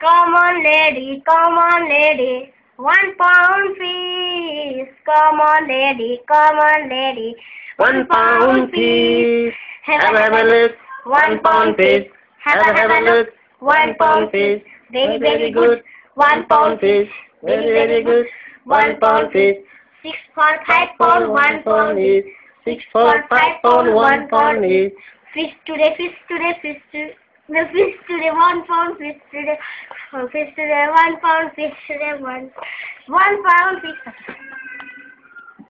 come on lady, 1 pound fish. Come on lady, 1 pound fish. Have a look. 1 pound fish. Have a look. 1 pound fish. Very good. 1 pound fish. Very good. 1 pound fish. 6 for 5 pound, 1 pound is. 6 for 5 pound, 1 pound is. Fish today, fish today, fish today. The fish today, 1 pound, fish today, 1 pound, fish today, 1 pound, fish. 1 pound, fish.